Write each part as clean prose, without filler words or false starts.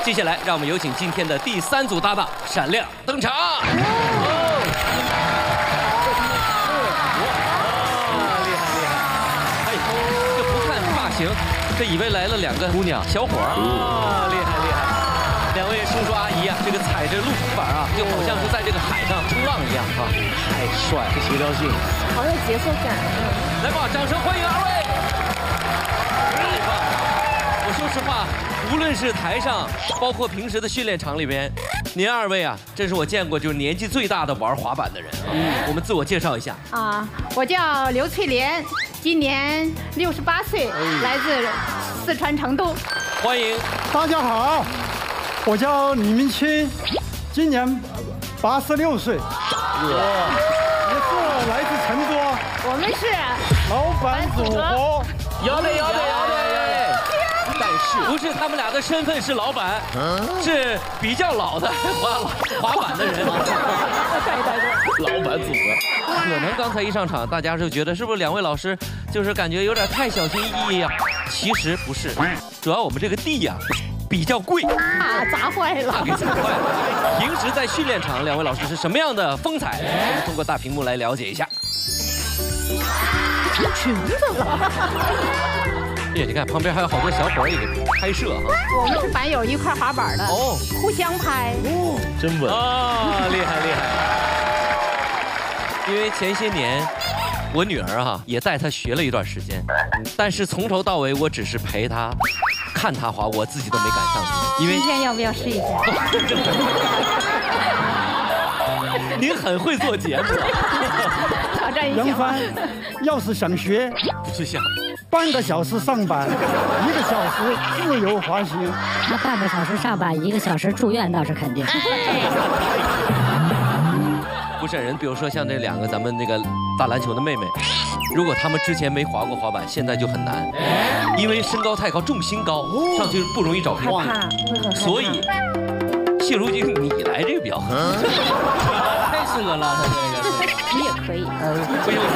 接下来，让我们有请今天的第3组搭档闪亮登场。这以为来了2个姑娘小伙儿啊，厉害厉害！2位叔叔阿姨啊，这个踩着路冲板啊，就好像是在这个海上冲浪一样啊，太帅，这协调性， 好有节奏感。 来吧，掌声欢迎2位！太棒了！我说实话，无论是台上，包括平时的训练场里边，您2位啊，真是我见过就是年纪最大的玩滑板的人啊。我们自我介绍一下啊，我叫刘翠莲。今年68岁，来自四川成都。 欢迎， 大家好，我叫李明清，今年86岁，也是来自成都。 我们是老板组合， 摇嘞摇嘞摇嘞。但是不是他们俩的身份是老板，是比较老的滑板的人。老板组合。可能刚才一上场，大家就觉得是不是2位老师就是感觉有点太小心翼翼呀？其实不是，主要我们这个地呀比较贵啊，砸坏了。 给砸坏了。平时在训练场，2位老师是什么样的风采？我们通过大屏幕来了解一下。 成裙子了。 哎呀，你看旁边还有好多小伙儿也给拍摄哈。 我们是板友一块滑板的哦，互相拍哦，真稳啊，厉害厉害。因为前些年，我女儿哈也带她学了一段时间，但是从头到尾我只是陪她，看她滑，我自己都没敢上去。因为今天要不要试一下？ 您很会做节目。 挑战一下。 杨帆，要是想学， 不是想半个小时上板，1个小时自由滑行。 那半个小时上板，1个小时住院倒是肯定。 不是人，比如说像这2个咱们那个打篮球的妹妹，如果她们之前没滑过滑板，现在就很难，因为身高太高，重心高，上去不容易找平衡。所以，谢如君你来这个比较合适，太适合了，他这个。 你也可以。 不用。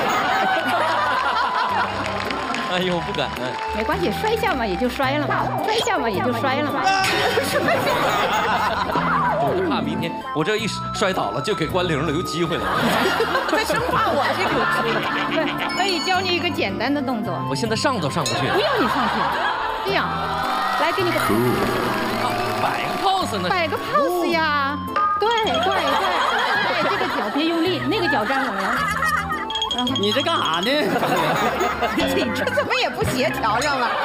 哎呦，不敢。 没关系，摔下嘛也就摔了嘛，摔下嘛也就摔了嘛。 我是怕明天我这一摔倒了，就给关灵了，有机会了。 他生怕我这个对，可以教你一个简单的动作。 我现在上都上不去。 不要你上去，这样，来给你个摆个 pose 呢。 摆个 pose 呀，对，这个脚别用力，那个脚站稳了。 你这干啥呢？ 你这怎么也不协调上了？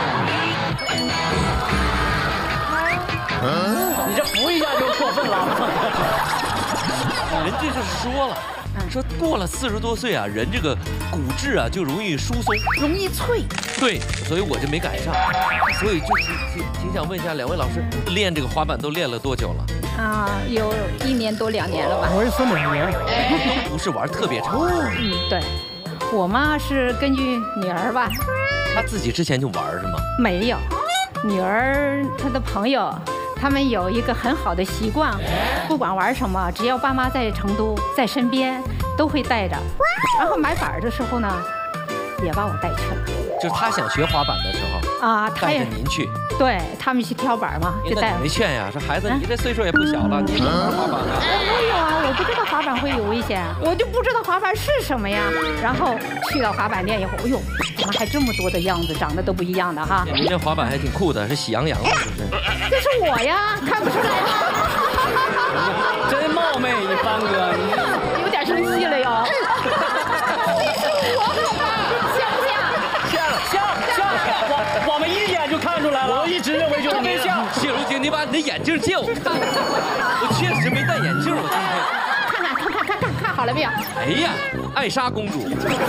你这扶一下就过分了。 人家就是说了，说过了40多岁啊，人这个骨质啊就容易疏松， 容易脆。 对，所以我就没赶上，所以就挺想问一下2位老师，练这个滑板都练了多久了？ 啊，有1年多2年了吧。 我也是2年。 都不是玩特别长。 对，我嘛是根据女儿吧。 她自己之前就玩是吗？ 没有，女儿她的朋友。他们有一个很好的习惯，不管玩什么，只要爸妈在成都在身边，都会带着。然后买板的时候呢，也把我带去了。 就是他想学滑板的时候啊，带着您去。 对他们去挑板嘛，就带。 没劝呀，说孩子你这岁数也不小了，你怎么玩滑板啊？ 没有啊，我不知道滑板会有危险，我就不知道滑板是什么呀。然后去到滑板店以后，哎呦，怎么还这么多的样子，长得都不一样的哈。 您这滑板还挺酷的，是喜羊羊吗？是不是？ 这是我呀，看不出来吗？ 真冒昧，你帆哥， 有点生气了哟。我好吧，像不像？ 像，我们一眼就看出来了。我一直认为就是没像。 谢如君，你把你的眼镜借我看看。我确实没戴眼镜，我今天。看好了没有？ 哎呀，艾莎公主。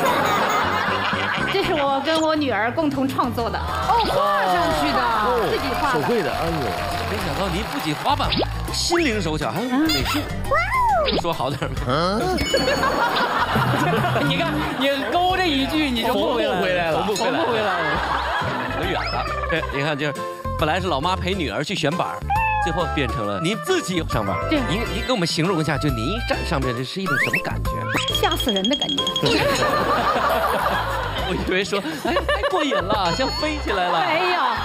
这是我跟我女儿共同创作的，画上去的，自己画的。 手绘的，哎呦，没想到您不仅滑板心灵手巧，还有美术。不说好点吗？ 你看，你勾这一句，你就不回来了， 不回来了，可远了。对，你看，就是本来是老妈陪女儿去选板，最后变成了您自己上板。 对， 您给我们形容一下，就您一站上面，这是一种什么感觉？ 吓死人的感觉。 我以为说，哎，太过瘾了，像飞起来了。 没有，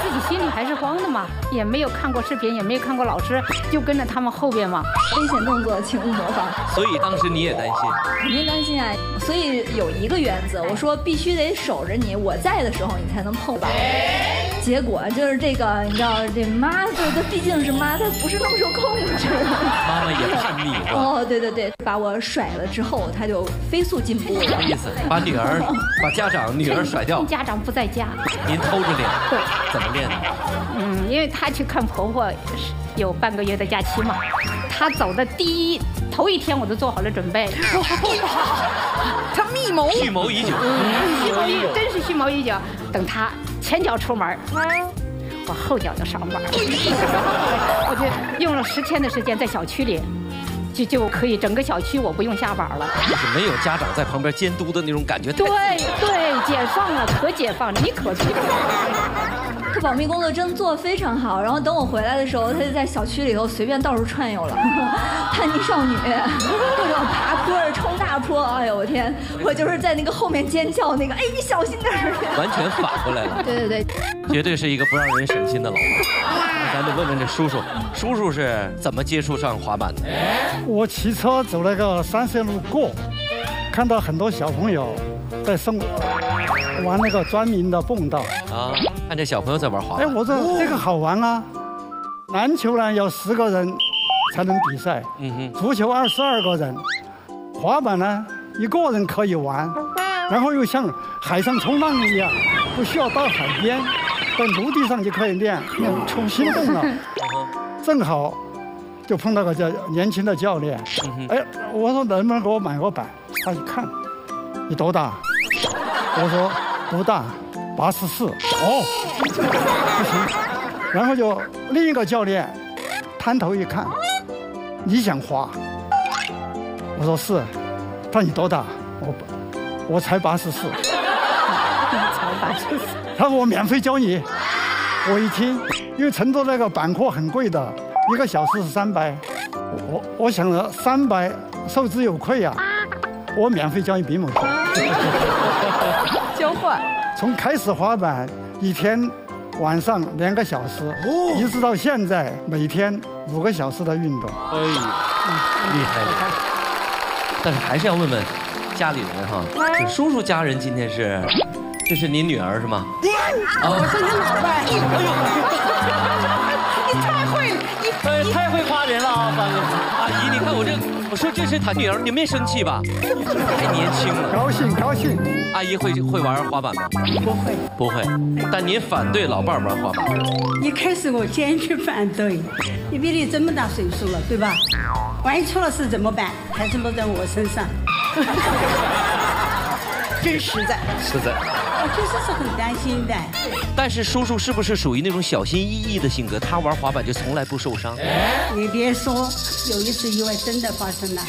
自己心里还是慌的嘛，也没有看过视频，也没有看过老师，就跟着他们后边嘛。 危险动作请勿模仿。 所以当时你也担心？ 肯定担心啊！所以有一个原则，我说必须得守着你，我在的时候你才能碰吧。结果就是这个，你知道，这妈，这毕竟是妈，她不是那么受控制。 妈妈也叛逆是吧？ 哦，对对对，把我甩了之后，她就飞速进步了。 什么意思？把女儿甩掉？ 家长不在家， 您偷着练？ 对。 怎么练的？ 因为她去看婆婆有半个月的假期嘛，她走的头一天我都做好了准备。 他密谋已久， 真是蓄谋已久。等她前脚出门，我后脚就上班。我就用了10天的时间在小区里，就可以整个小区我不用下班了。 就是没有家长在旁边监督的那种感觉。 对，解放了，可解放了，你可去。 他保密工作真做得非常好，然后等我回来的时候，他就在小区里头随便到处串悠了，叛逆少女，各种爬坡、冲大坡，哎呦我天，我就是在那个后面尖叫那个，哎你小心点儿。 完全反过来了。 对对对， 绝对是一个不让人省心的老板。咱得问问这叔叔是怎么接触上滑板的？ 我骑车走那个三线路过，看到很多小朋友在玩那个专门的蹦道啊，看这小朋友在玩滑板。 哎，我说这个好玩啊！篮球呢要10个人才能比赛，足球22个人，滑板呢1个人可以玩，然后又像海上冲浪一样，不需要到海边，在陆地上就可以练心动了。正好就碰到个年轻的教练，哎，我说能不能给我买个板？他一看，你多大？我说不大，84。哦，不行。然后就另一个教练探头一看，你想滑？我说是。他说你多大？我才84。他说我免费教你。我一听，因为成都那个板课很贵的，1个小时是300。我想着300受之有愧呀，我免费教你比某去。 交换。 从开始滑板1天晚上2个小时，一直到现在每天5个小时的运动。 哎，厉害了！但是还是要问问家里人哈，就叔叔家人今天是，这是您女儿是吗？ 我是你老伴。 你太会夸人了啊，范哥。 阿姨，你看我说这是他女儿，你没生气吧？太年轻了。 高兴。 阿姨会玩滑板吗？不会。但您反对老伴儿玩滑板？ 一开始我坚决反对，因为你这么大岁数了，对吧？万一出了事怎么办？还是落在我身上。 真实在。 我确实是很担心的。 但是叔叔是不是属于那种小心翼翼的性格？他玩滑板就从来不受伤。 你别说，有一次意外真的发生了。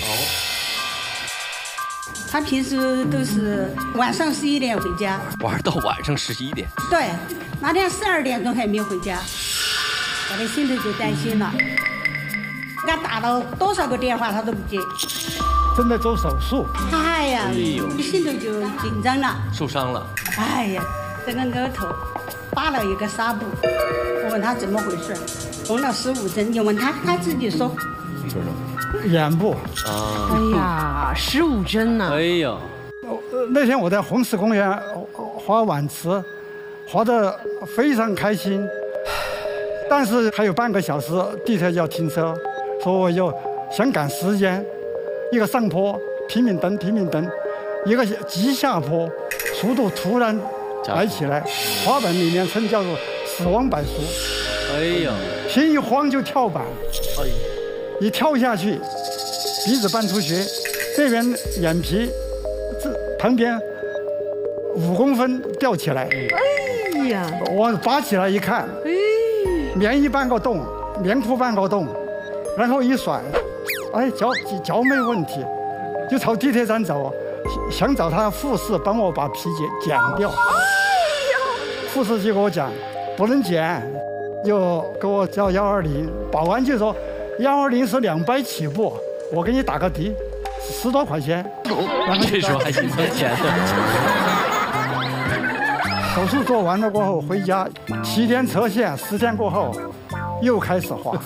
他平时都是晚上11点回家， 玩到晚上11点。 对，那天12点钟还没回家，我的心里就担心了。给他打了多少个电话他都不接。 正在做手术。 哎呀，心头就紧张了。 受伤了。 哎呀，这个额头扒了一个纱布，我问他怎么回事，缝了15针，你问他，他自己说。 眼部。 啊。哎呀，15针呢。 哎呀。 那天我在红石公园滑碗池，滑得非常开心，但是还有半个小时地铁就要停车，所以我就想赶时间。一个上坡拼命蹬，一个急下坡，速度突然来起来，滑板里面称叫做死亡板速。 哎呀， 心一慌就跳板，一跳下去，鼻子搬出血，这边眼皮这旁边5公分掉起来。 哎呀， 我拔起来一看，棉衣半个洞，棉裤半个洞，然后一甩。哎，脚没问题，就朝地铁站走，想找他护士帮我把皮剪掉。护士就跟我讲，不能剪，就给我叫120，保安就说120是200起步，我给你打个的，10多块钱。 这时候还心疼钱呢。 手术做完了过后回家，7天测线，10天过后又开始滑。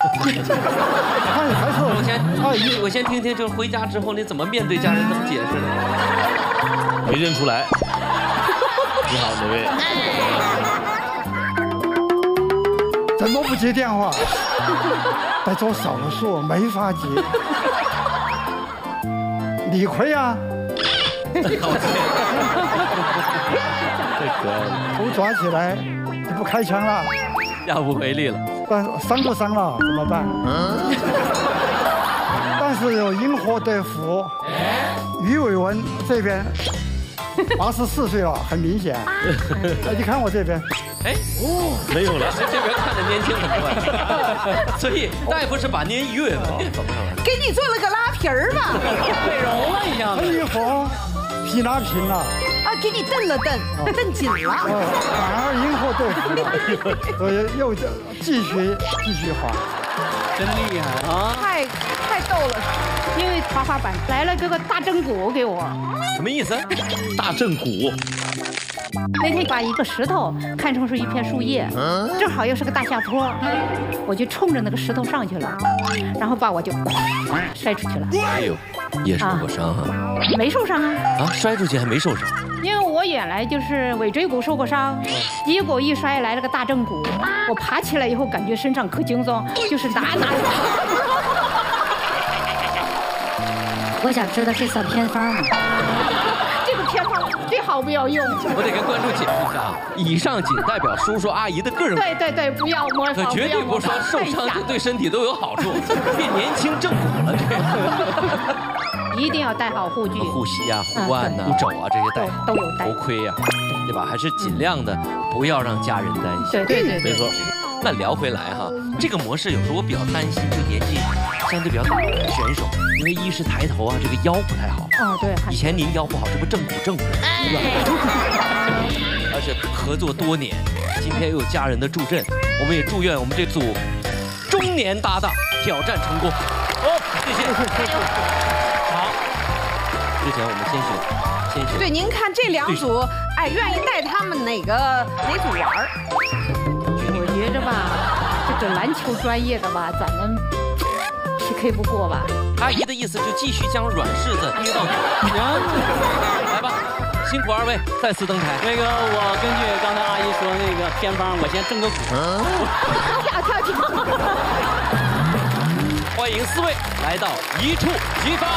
我先听听，就是回家之后你怎么面对家人，怎么解释的？ 没认出来。你好，哪位？ 怎么不接电话？在做手术，没法接。理亏啊！头抓起来，你不开枪了， 下不为例了。 伤就伤了，怎么办？但是有因祸得福，于伟文这边84岁了，很明显。你看我这边， 没有了。 这边看着年轻很多，所以大夫是把您于伟文给缝上了， 给你做了个拉皮儿吧， 美容了一下。 这一缝皮拉平了。 给你蹬了蹬，蹬紧了， 反而因祸得福了，所以又继续滑， 真厉害啊！ 太逗了， 因为滑滑板来了这个大正骨给我， 什么意思？ 大正骨。 那天把一个石头看成是一片树叶，正好又是个大下坡，我就冲着那个石头上去了，然后把我就摔出去了。 哎呦，也受过伤哈？ 没受伤啊。 摔出去还没受伤？ 因为我原来就是尾椎骨受过伤，结果一摔来了个大正骨，我爬起来以后感觉身上可轻松，就是哪。 我想知道这算偏方吗？ 这个偏方最好不要用。 我得跟观众解释一下，以上仅代表叔叔阿姨的个人。 对，不要模仿， 绝对不说受伤对身体都有好处，变年轻正骨了这个。 一定要戴好护具， 护膝啊、护腕呐、护肘啊这些戴都有戴， 头盔呀，对吧？还是尽量的不要让家人担心。 对， 没错。 那聊回来哈，这个模式有时候我比较担心，就年纪相对比较大的选手，因为一是抬头啊，这个腰不太好。 对。 以前您腰不好，这不正骨，而且合作多年，今天又有家人的助阵，我们也祝愿我们这组中年搭档挑战成功。谢谢。好，之前我们先选。 对，您看这2组，愿意带他们哪组玩？ 我觉着吧，这个篮球专业的吧，咱们 PK 不过吧？ 阿姨的意思就继续将软柿子捏到底。来吧，辛苦2位再次登台。 那个，我根据刚才阿姨说那个偏方，我先正个鼓。 跳。 欢迎4位来到一触即发。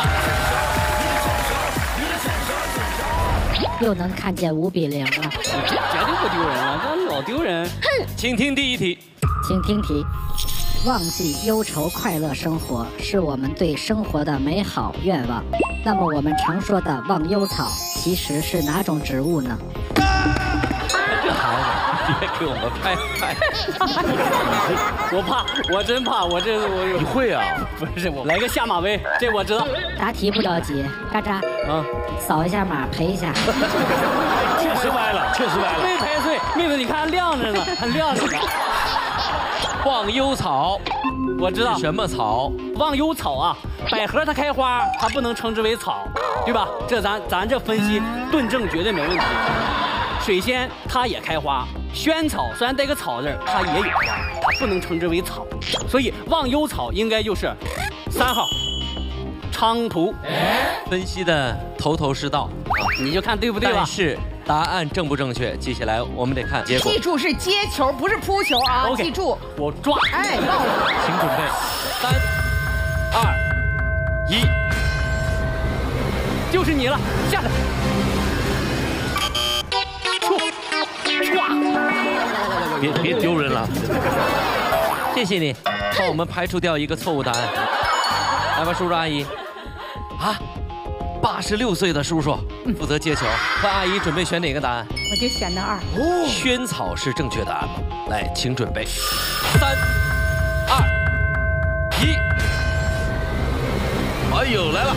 又能看见5比0了， 绝对不丢人了，这老丢人。 请听第1题， 请听题：忘记忧愁，快乐生活，是我们对生活的美好愿望。那么我们常说的忘忧草，其实是哪种植物呢？ 这孩子，别给我们拍。 我真怕，我你会啊？ 不是我来个下马威，这我知道。 答题不着急，嘎扎，扫一下码赔一下。 确实歪了。没赔碎，妹子你看亮着呢，还亮着呢。 忘忧草， 我知道是什么草？ 忘忧草啊，百合它开花，它不能称之为草，对吧？这咱这分析论证绝对没问题。水仙它也开花，萱草虽然带个草字，它也有花，它不能称之为草，所以忘忧草应该就是3号菖蒲。 分析的头是道， 你就看对不对吧？ 但是答案正不正确，接下来我们得看结果。 记住是接球，不是扑球啊！ OK， 记住， 我抓。 报了， 请准备，3、2、1， 就是你了，下来。 别丢人了，谢谢你帮我们排除掉一个错误答案。来吧，叔叔阿姨。86岁的叔叔负责接球，和阿姨准备选哪个答案？ 我就选的2。 萱草是正确答案吗？来，请准备，3、2、1。哎呦，来了！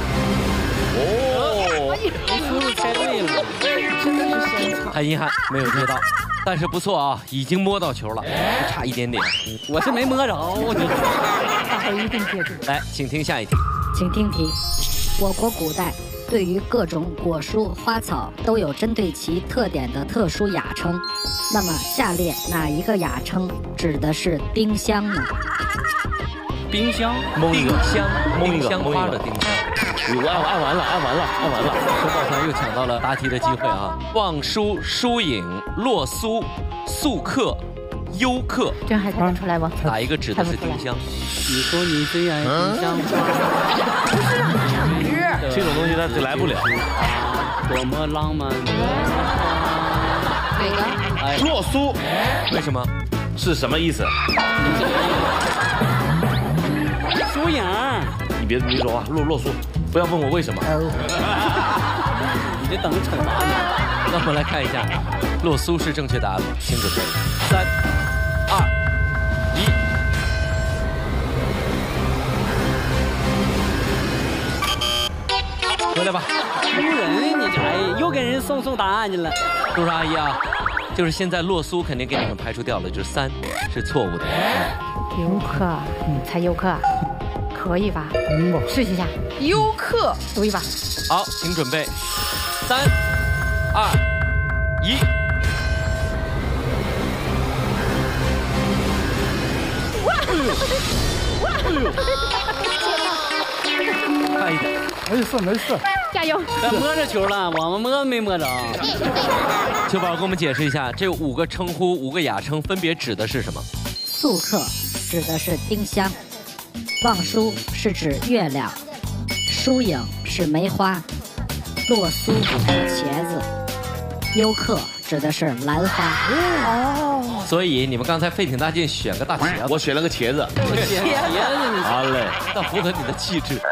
叔叔猜对了， 真的是萱草。 很遗憾没有接到，但是不错啊，已经摸到球了，就差一点点。 我是没摸着你。 大伙一定记住。 来，请听下一题。 请听题：我国古代对于各种果蔬、花草都有针对其特点的特殊雅称。那么下列哪一个雅称指的是丁香呢？ 丁香， 丁香， 蒙一个丁香花的丁香。 按完了。 申报团又抢到了答题的机会啊！望舒、疏影、洛苏、素克、优克， 这还猜得出来不？ 哪一个指的是丁香？ 你说你最爱丁香花， 这种东西他来不了。 多么浪漫。 哪个？ 洛苏为什么？ 是什么意思？ 疏影， 你说话，洛苏，不要问我为什么。 你这等着惩罚呢。 那我们来看一下，洛苏是正确答案，请准备，3、2、1，回来吧。 丢人！你这哎，又给人送答案去了。 叔叔阿姨啊，就是现在洛苏肯定给你们排除掉了，就是3是错误的。 优克，猜优克，可以吧？试一下。 优克， 读一把。 好，请准备，3、2、1。快一点， 没事， 加油！ 咱摸着球了，我们摸没摸着？ 秋宝给我们解释一下，这5个称呼，5个雅称分别指的是什么？ 素克指的是丁香，望舒是指月亮，疏影是梅花，洛苏是茄子，优克指的是兰花。 哦，所以你们刚才费挺大劲选个大茄子， 我选了个茄子。 茄子， 好嘞， 那符合你的气质。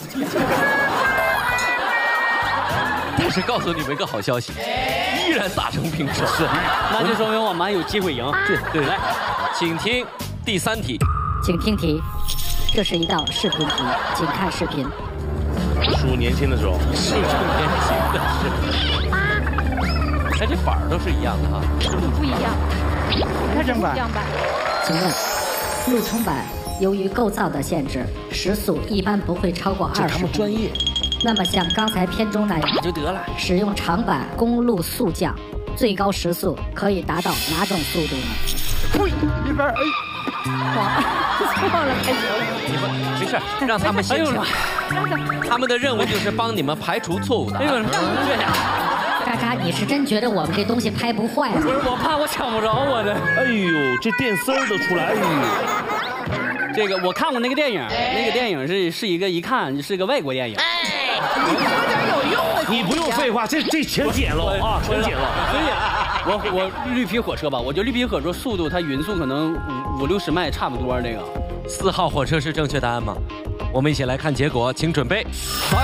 但是告诉你们一个好消息，依然打成平手。是， 那就说明我们还有机会赢。 对，来，请听第3题。 请听题，这是一道视频题，请看视频。 叔年轻的时候， 是年轻的是。哎，这板儿都是一样的哈。 不一样，它是不一样板。 请问，陆冲板由于构造的限制，时速一般不会超过20公里。那么像刚才片中那样就得了， 使用长板公路速降，最高时速可以达到哪种速度呢？ 呸！一边哎， 忘了开球了。 你们没事，让他们先抢。他们的任务就是帮你们排除错误的。 哎呦，这样。 渣渣，你是真觉得我们这东西拍不坏吗？ 不是，我怕我抢不着我的。 哎呦，这电丝儿都出来，哎呦。 这个我看过那个电影，那个电影是一个一看是个外国电影。 你说点有用的。 你不用废话，这全剪了啊，全剪了。 所以，我绿皮火车吧，我觉得绿皮火车速度它匀速可能50、60迈差不多。这个 4号火车是正确答案吗？我们一起来看结果，请准备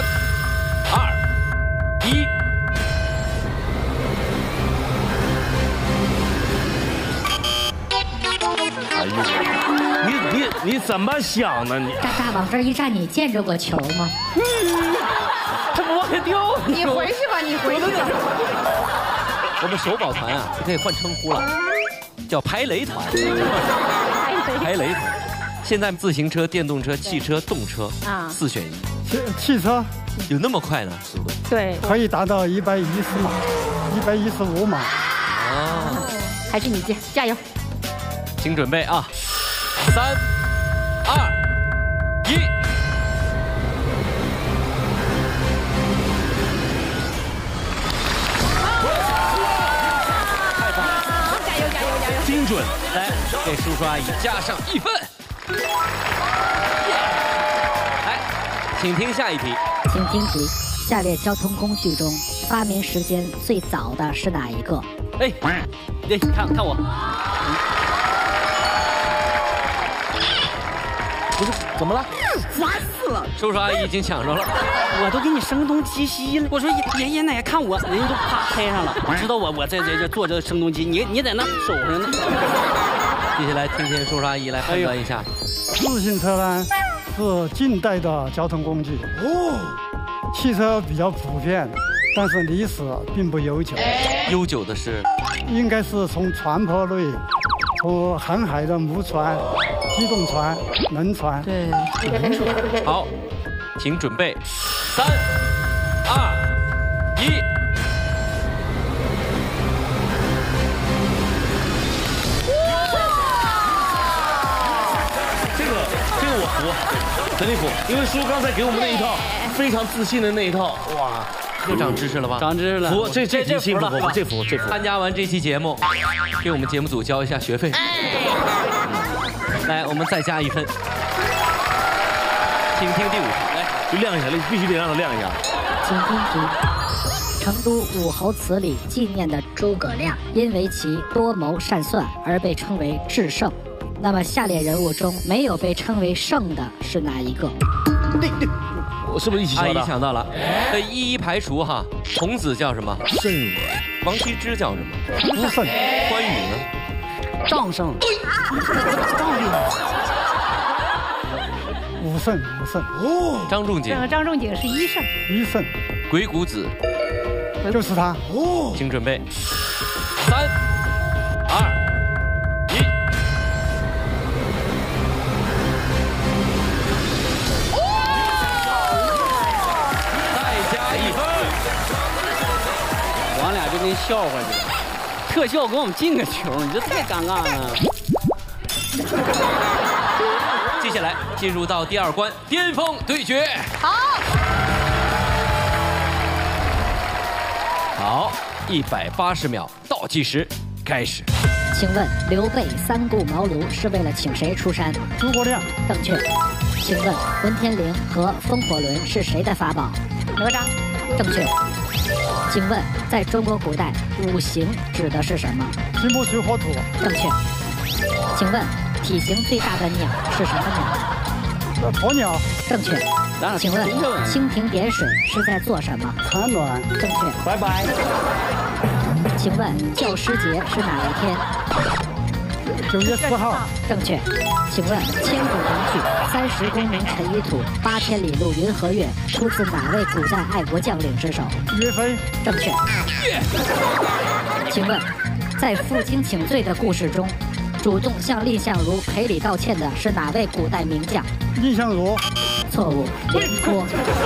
，3、2、1。 哎呦，你怎么想的你？ 渣渣往这一站，你见着过球吗？ 他不往下掉。 你回去吧，你回去吧。 我们手保团啊，可以换称呼了，叫排雷团。排雷团。现在自行车、电动车、汽车、动车啊，4选1。 汽车有那么快呢？速度？ 对， 可以达到110码，115码。 哦， 还是你加油。 请准备啊，3、2、1。太棒了！ 加油！ 精准， 来给叔叔阿姨加上1分。来，请听下一题。 请听题：下列交通工具中，发明时间最早的是哪一个？ 哎，看我。 不是，怎么了？ 烦死了！ 叔叔阿姨已经抢着了， 我都给你声东击西了。我说爷爷奶奶看我，人家都啪拍上了，知道我在这做这声东击，你在那守着呢。 接下来听听叔叔阿姨来判断一下。 自行车呢是近代的交通工具，汽车比较普遍，但是历史并不悠久。 悠久的是， 应该是从船舶类和航海的木船、机动船、轮船。 对， 好，请准备，3、2。 服，陈立甫，因为叔刚才给我们那一套非常自信的那一套，哇， 又长知识了吧？ 长知识了。 服，这题幸福，这服。 参加完这期节目，给我们节目组交一下学费。来，我们再加1分。请听第5题，来， 就亮一下，必须得让他亮一下。 请听题：成都武侯祠里纪念的诸葛亮，因为其多谋善算而被称为智圣。那么下列人物中没有被称为圣的是哪一个？ 我是不是一起想到？ 阿姨想到了，一一排除哈。孔子叫什么？ 圣。 王羲之叫什么？ 不圣。 关羽呢？ 张圣。 武圣。 哦。张仲景。 张仲景是一圣。 一圣。 鬼谷子。 就是他。 哦。请准备。3、2、1。 我俩就跟笑话似的，特效给我们进个球，你这太尴尬了。 接下来进入到第2关，巅峰对决。好，180秒倒计时开始。 请问刘备3顾茅庐是为了请谁出山？ 诸葛亮。 正确。请问文天灵和风火轮是谁的法宝？ 哪吒。 正确。请问在中国古代五行指的是什么？ 金木水火土。 正确。请问体型最大的鸟是什么鸟？ 鸵鸟。 正确。请问蜻蜓点水是在做什么？ 产卵。 正确。 拜拜。 请问教师节是哪一天 ？9月4号。 正确。请问千古名句“30功名尘与土，8千里路云和月”出自哪位古代爱国将领之手？ 岳飞。 正确。请问，在负荆请罪的故事中，主动向蔺相如赔礼道歉的是哪位古代名将？ 蔺相如。 错误，廉颇。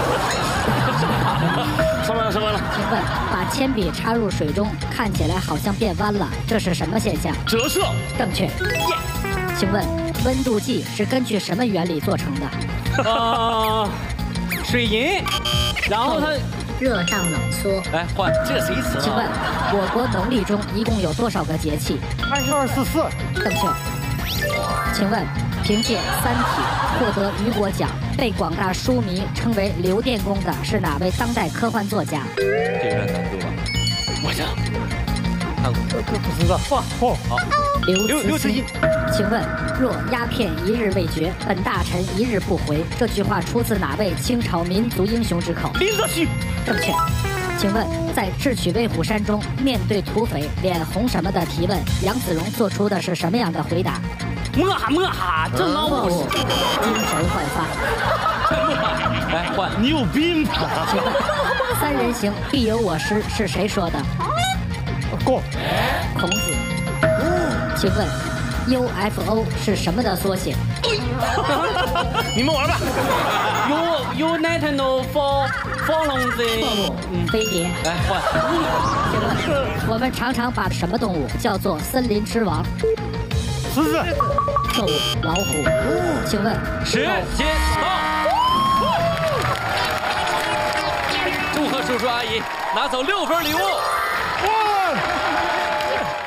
上完了。 请问，把铅笔插入水中，看起来好像变弯了，这是什么现象？ 折射。 正确。请问，温度计是根据什么原理做成的？ 水银，然后它热胀冷缩。 来换，这谁词？ 请问，我国农历中一共有多少个节气 ？22、24。 正确。请问，凭借《三体》获得雨果奖，被广大书迷称为刘电工的是哪位当代科幻作家？ 这有点难度吧？我想看过， 不知道。 好。 刘慈欣。请问，若鸦片一日未绝，本大臣一日不回，这句话出自哪位清朝民族英雄之口？ 林则徐。 正确。请问，在智取威虎山中，面对土匪脸红什么的提问，杨子荣做出的是什么样的回答？ 摸哈，这老母精神焕发。 来换， 你有病吧？ 请问，3人行必有我师是谁说的？ 过。 孔子。请问 UFO 是什么的缩写？ 你们玩吧。 United Following 飞碟。 来换。 请问我们常常把什么动物叫做森林之王？ 狮子。 错误，老虎。请问时间到。祝贺叔叔阿姨拿走6份礼物。